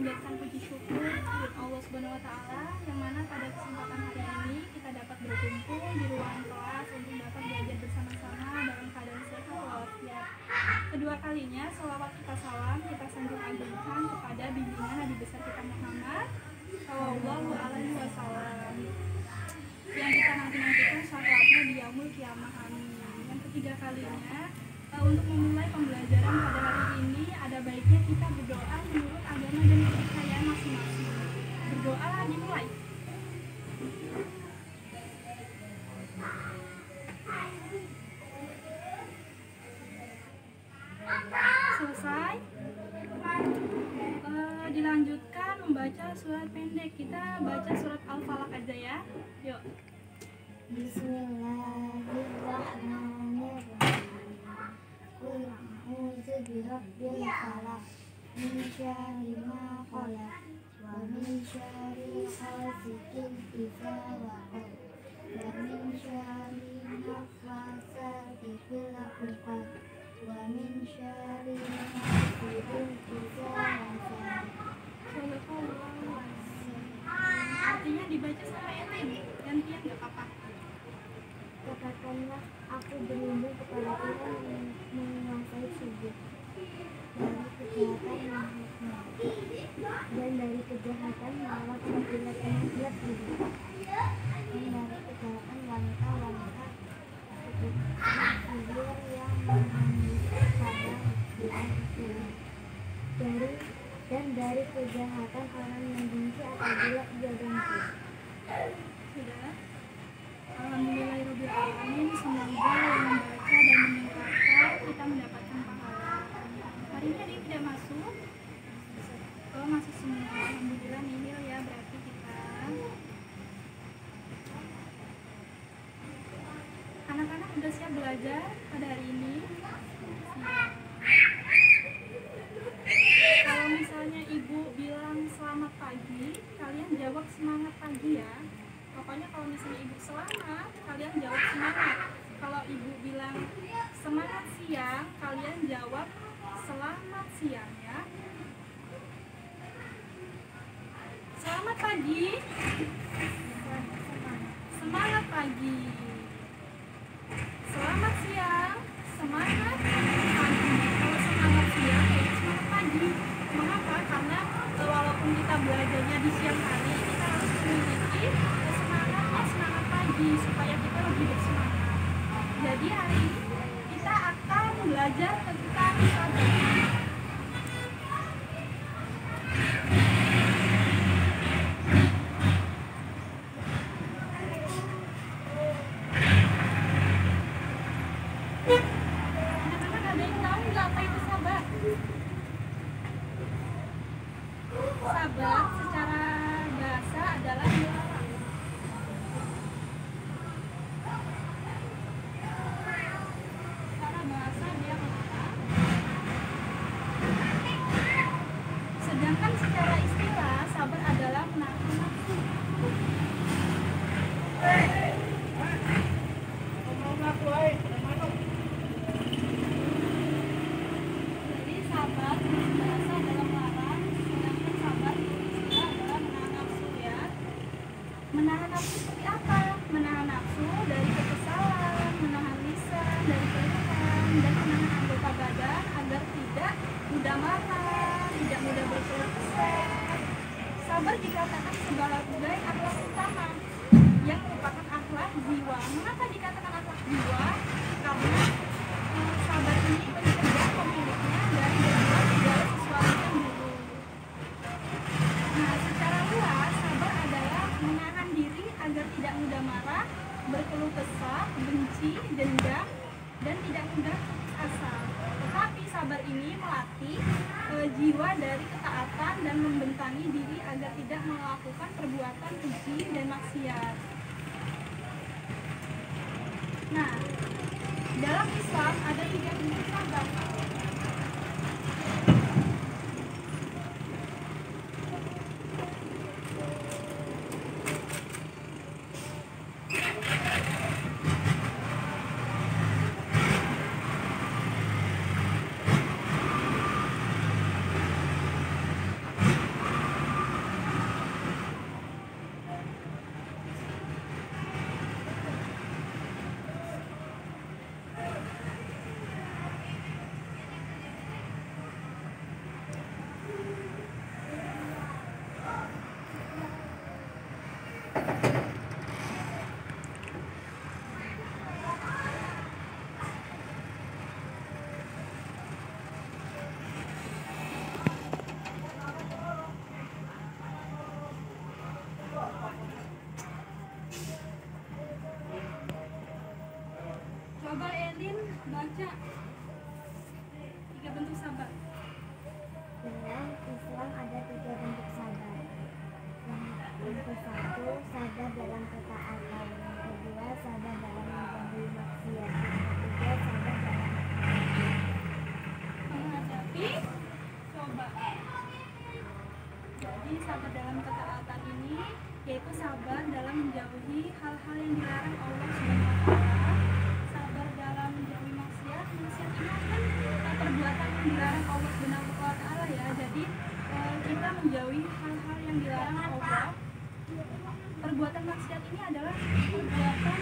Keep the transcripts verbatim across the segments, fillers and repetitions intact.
memanjatkan puji syukur untuk Allah Subhanahu wa taala yang mana pada kesempatan hari ini kita dapat berkumpul di ruangan kelas untuk dapat belajar bersama-sama dalam keadaan sehat walafiat. Kedua kalinya selawat kita salam kita sanjung agungkan kepada bimbingan Nabi besar kita Muhammad sallallahu alaihi wasallam yang kita nanti-nantikan syafaatnya di yaumul kiamah. Amin. Yang ketiga kalinya uh, untuk memulai pembelajaran pada hari ini ada baiknya kita berdoa menurut agama dan kepercayaan masing-masing. Berdoalah, dimulai. Selesai. Uh, dilanjutkan membaca surat pendek. Kita baca surat Al-Falaq aja ya. Yuk. Bismillahirrahmanirrahim. Qul a'udzu birabbil falaq min syarri ma khalaq wa min syarri ghasiqin idza waqab wa min syarri naffasati fil 'uqad wa min syarri hasidin idza hasad. Artinya dibaca sama ente, gantian nggak apa-apa. Katakanlah, aku berlindung kepada Tuhan yang menguasai sujud dari kejahatan makhluknya dan dari kejahatan melawan penjilat-penjilat hidup dan dari kejahatan wanita-wanita sihir yang menghanyut pada Tuhan dari dan dari kejahatan orang yang benci apabila ia benci. Sudah. Alhamdulillahirrahmanirrahim. Semoga yang membaca dan meningkatkan kita mendapatkan pahala. Hari ini ada yang tidak masuk? Oh, masuk semua. Alhamdulillah nihil ya berarti kita. Anak-anak udah siap belajar pada hari ini? Siap. Kalau misalnya ibu bilang selamat pagi, kalian jawab semangat pagi ya. Pokoknya kalau misalnya ibu selamat, kalian jawab semangat. Kalau ibu bilang semangat siang, kalian jawab selamat siang ya. Selamat pagi. Semangat pagi. Selamat siang. Semangat pagi. Kalau semangat siang, ya semangat pagi. Mengapa? Karena walaupun kita belajarnya di siang hari, kita harus memiliki semangatnya semangat pagi supaya kita lebih bersemangat. Jadi hari ini kita akan belajar tentang sabar. Anak-anak ada yang tahu nggak apa itu sabar? Sabar secara bahasa adalah dilarang. Secara bahasa dia melarang. Sedangkan secara istilah sabar adalah menahan nafsu. Jadi sabar bahasa adalah melarang, sedangkan sabar istilah adalah menahan nafsu ya. Menahan nafsu seperti apa? Menahan nafsu dari kekesalan, menahan lisan dari keluhan, dan menahan anggota badan agar tidak mudah marah, tidak mudah berkeluh kesah. Sabar dikatakan sebagai akhlak utama yang merupakan akhlak jiwa. Mengapa dikatakan akhlak jiwa? Karena eh, sabar ini mencegah pemiliknya dari berbuat segala sesuatu yang buruk. Nah, secara luas sabar adalah menahan diri agar tidak mudah marah, berkeluh kesah, benci, dendam, dan tidak mudah putus asa. Tetapi sabar ini melatih e, jiwa dari ketaatan dan membentangi diri agar tidak melakukan perbuatan keji dan maksiat. Nah, dalam Islam ada tiga jenis sabar. tiga bentuk sabar. Dalam Islam ada tiga bentuk sabar. Yang ke satu, sabar dalam ketaatan. Yang kedua, sabar dalam menjauhi maksiat. Yang ketiga, sabar dalam menghadapi cobaan. Jadi sabar dalam ketaatan ini yaitu sabar dalam menjauhi hal-hal yang dilarang Allah Subhanahu wa taala. Sabar dalam menjauhi maksiat. Maksiat ini kan perbuatan yang dilarang Allah Subhanahu wa taala ya. Jadi eh, kita menjauhi hal-hal yang dilarang Allah. Perbuatan maksiat ini adalah perbuatan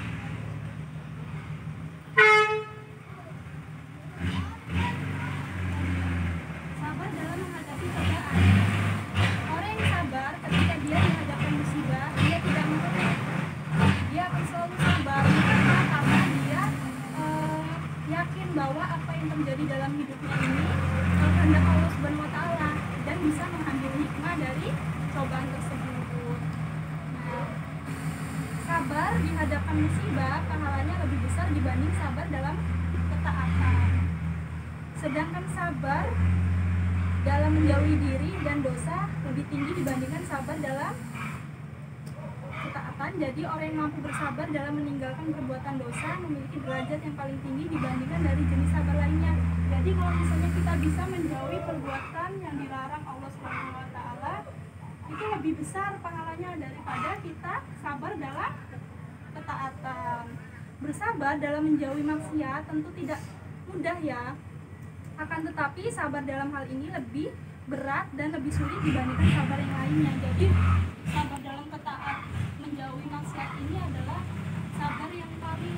sabar dalam menghadapi cobaan. Orang yang sabar ketika dia dihadapkan musibah, dia tidak mengeluh. Dia akan selalu sabar karena karena dia eh, yakin bahwa apa yang terjadi dalam hidupnya ini eh, kehendak Allah Subhanahu wa taala dan bisa mengambil hikmah dari cobaan tersebut. Nah, sabar di hadapan musibah pahalanya lebih besar dibanding sabar dalam ketaatan. Sedangkan sabar dalam menjauhi diri dan dosa lebih tinggi dibandingkan sabar dalam ketaatan. Jadi orang yang mampu bersabar dalam meninggalkan perbuatan dosa memiliki derajat yang paling tinggi dibandingkan dari jenis sabar lainnya. Jadi kalau misalnya kita bisa menjauhi perbuatan yang dilarang Allah Subhanahu wa taala, itu lebih besar pahalanya daripada kita sabar dalam ketaatan. Bersabar dalam menjauhi maksiat tentu tidak mudah ya. Akan tetapi sabar dalam hal ini lebih berat dan lebih sulit dibandingkan sabar yang lainnya. Jadi sabar dalam ketaat menjauhi maksiat ini adalah sabar yang paling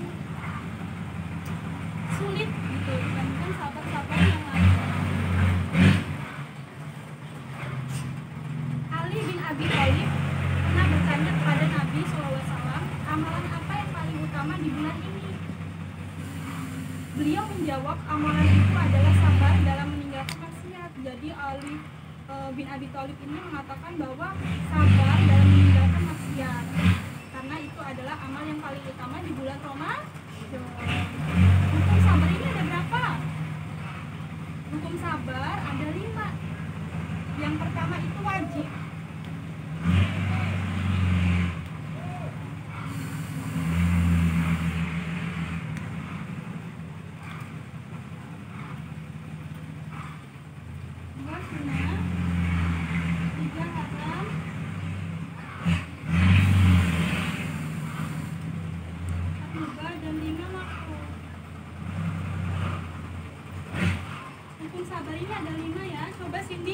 sulit gitu dibandingkan sabar-sabar yang lainnya. Ali bin Abi Thalib pernah bertanya kepada Nabi shallallahu alaihi wasallam, amalan apa yang paling utama di bulan ini? Beliau menjawab, amalan itu adalah sabar dalam meninggalkan maksiat. Jadi Ali e, bin Abi Thalib ini mengatakan bahwa sabar dalam meninggalkan maksiat karena itu adalah amal yang paling utama di bulan Ramadan. Hukum sabar ini ada berapa? Hukum sabar ada lima. Yang pertama itu wajib. Dua sunnah, tiga haram, empat mubah, dan lima makruh. Hukum sabar ini ada lima ya. Coba Cindy.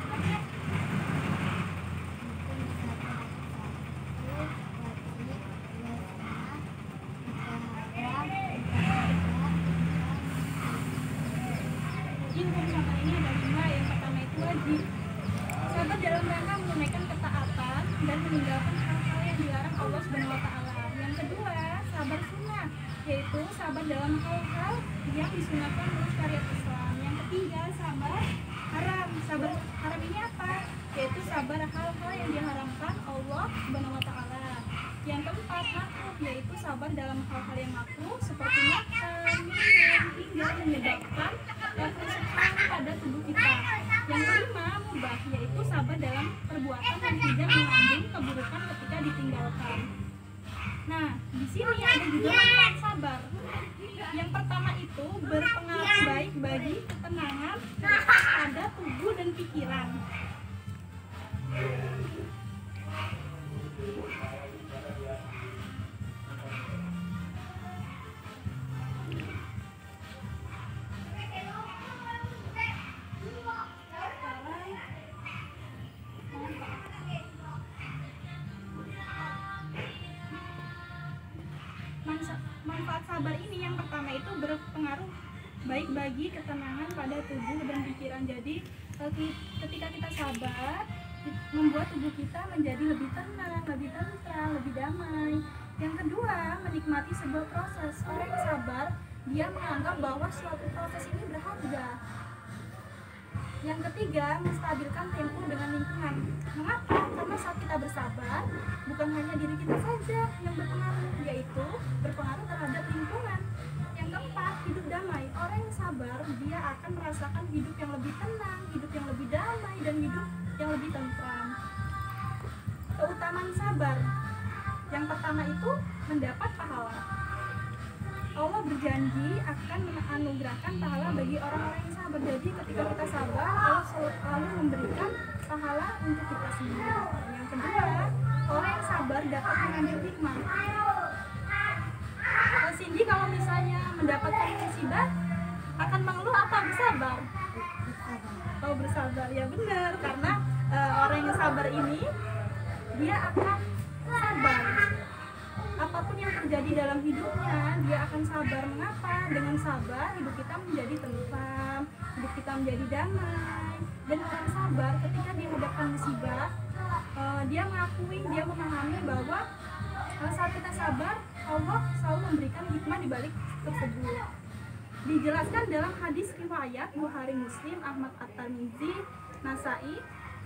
Jadi hukum sabar ini ada lima. Yang pertama itu wajib. Sabar dalam rangka menunaikan ketaatan dan meninggalkan hal-hal yang dilarang Allah Subhanahu wa taala. Yang kedua, sabar sunnah, yaitu sabar dalam hal-hal yang disunahkan menurut syariat Islam. Yang ketiga, sabar haram. Sabar haram ini apa? Yaitu sabar hal-hal yang diharamkan Allah Subhanahu wa taala. Yang keempat, makruh, yaitu sabar dalam hal-hal yang makruh seperti makan, minum, hingga menyebabkan kerusakan pada tubuh kita. Yang kelima, mubah, yaitu sabar dalam perbuatan yang tidak mengandung keburukan ketika ditinggalkan. Nah, di sini ada juga manfaat sabar. Yang pertama itu berpengaruh baik bagi ketenangan pada tubuh dan pikiran. Manfaat sabar ini yang pertama itu berpengaruh baik bagi ketenangan pada tubuh dan pikiran. Jadi ketika kita sabar membuat tubuh kita menjadi lebih tenang, lebih tentram, lebih damai. Yang kedua, menikmati sebuah proses. Orang yang sabar, dia menganggap bahwa suatu proses ini berharga. Yang ketiga, menstabilkan tempo dengan lingkungan. Mengapa? Karena saat kita bersabar, bukan hanya diri kita saja yang berpengaruh, yaitu berpengaruh terhadap lingkungan. Yang keempat, hidup damai. Orang yang sabar sabar, dia akan merasakan hidup yang lebih tenang, hidup yang lebih damai, dan hidup yang lebih tentram. Keutamaan sabar yang pertama itu mendapat pahala. Allah berjanji akan menganugerahkan pahala bagi orang-orang yang sabar. Jadi ketika kita sabar, Allah selalu memberikan pahala untuk kita sendiri. Yang kedua, orang yang sabar dapat mengambil hikmah. Cindy kalau misalnya mendapatkan musibah akan mengeluh apa bersabar? Oh bersabar, ya benar, karena uh, orang yang sabar ini dia akan sabar. Apapun yang terjadi dalam hidupnya, dia akan sabar. Mengapa? Dengan sabar hidup kita menjadi tentram, hidup kita menjadi damai. Dan orang sabar ketika dihadapkan musibah, uh, dia mengakui, dia memahami bahwa uh, saat kita sabar, Allah selalu memberikan hikmah di balik tersebut. Dijelaskan dalam hadis riwayat Bukhari, Muslim, Ahmad, At-Tirmidzi, Nasai.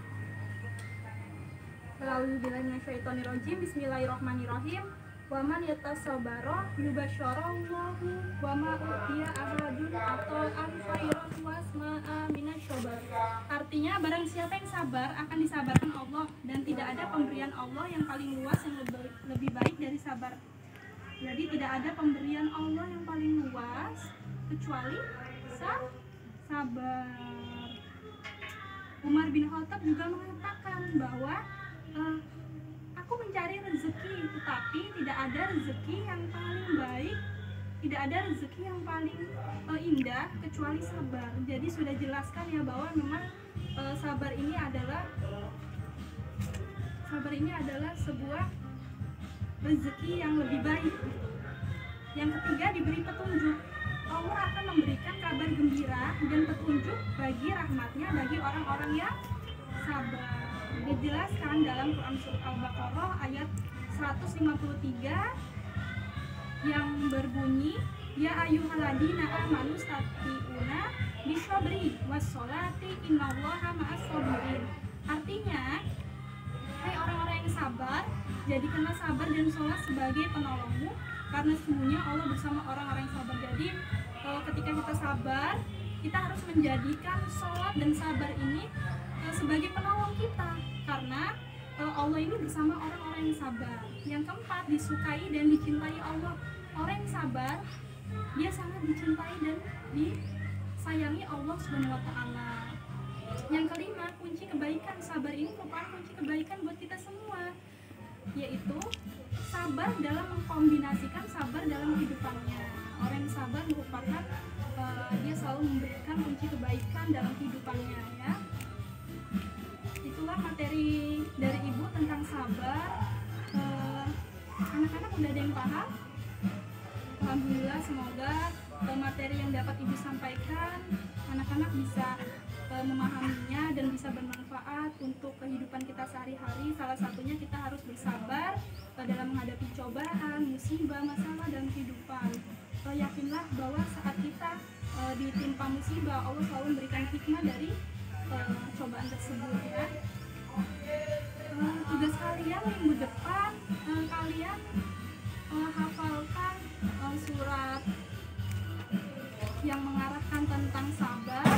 A'udzubillahiminasyaitonirrajim. Bismillahirrahmanirrahim. Wa man yatasabara yubasyarallahu wa ma utiya ahadun atau an khairan wasma'a minasyabar. Artinya barang siapa yang sabar akan disabarkan Allah, dan tidak ada pemberian Allah yang paling luas yang lebih, lebih baik dari sabar. Jadi tidak ada pemberian Allah yang paling luas kecuali sabar. Umar bin Khattab juga mengatakan bahwa uh, aku mencari rezeki, tetapi tidak ada rezeki yang paling baik, tidak ada rezeki yang paling uh, indah kecuali sabar. Jadi sudah jelaskan ya bahwa memang uh, sabar ini adalah sabar ini adalah sebuah rezeki yang lebih baik. Yang ketiga, diberi petunjuk. Allah akan memberikan kabar gembira dan petunjuk bagi rahmatnya bagi orang-orang yang sabar. Dijelaskan dalam Quran Surat Al-Baqarah ayat seratus lima puluh tiga yang berbunyi, ya ayyuhalladzina amanu stati'una bisyabri wassolati innallaha ma'as-sabirin. Artinya, hai orang-orang yang sabar, jadikanlah sabar dan sholat sebagai penolongmu, karena sesungguhnya Allah bersama orang-orang yang sabar. Jadi kalau ketika kita sabar, kita harus menjadikan sholat dan sabar ini uh, sebagai penolong kita, karena uh, Allah ini bersama orang-orang yang sabar. Yang keempat, disukai dan dicintai Allah. Orang yang sabar, dia sangat dicintai dan disayangi Allah Subhanahu wa Ta'ala. Yang kelima, kunci kebaikan. Sabar ini merupakan kunci kebaikan buat kita semua, yaitu sabar dalam mengkombinasikan sabar dalam kehidupannya. Orang yang sabar merupakan uh, dia selalu memberikan kunci kebaikan dalam kehidupannya, ya. Itulah materi dari Ibu tentang sabar. Uh, anak-anak udah ada yang paham? Alhamdulillah, semoga uh, materi yang dapat Ibu sampaikan anak-anak bisa uh, memahaminya dan bisa bermanfaat untuk kehidupan kita sehari-hari. Salah satunya kita harus bersabar uh, dalam menghadapi cobaan, musibah, masalah dalam kehidupan. Uh, yakinlah bahwa saat kita uh, ditimpa musibah, Allah selalu memberikan hikmah dari uh, cobaan tersebut, ya. Uh, tugas kalian minggu depan, uh, kalian uh, hafalkan uh, surat yang mengarahkan tentang sabar,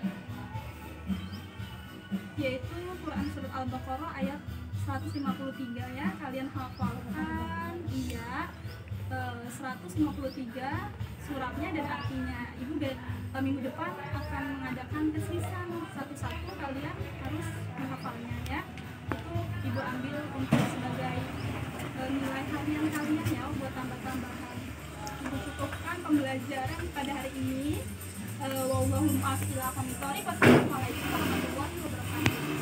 yaitu Quran Surat Al-Baqarah ayat seratus lima puluh tiga, ya. Kalian hafalkan, iya, uh, seratus lima puluh tiga suratnya dan artinya. Ibu uh, minggu depan akan mengadakan teslisan satu-satu, kalian harus menghafalnya, ya. Itu Ibu ambil untuk sebagai uh, nilai harian kalian, ya, buat tambah-tambahan. Ibu cukupkan pembelajaran pada hari ini. Uh, Wallahum a'lam bishawab. Wassalamualaikum warahmatullahi wabarakatuh.